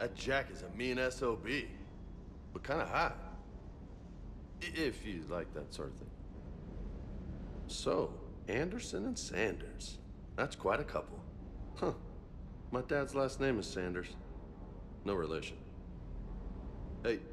That Jack is a mean SOB, but kind of hot. If you like that sort of thing. So, Anderson and Sanders. That's quite a couple. Huh. My dad's last name is Sanders. No relation. Hey,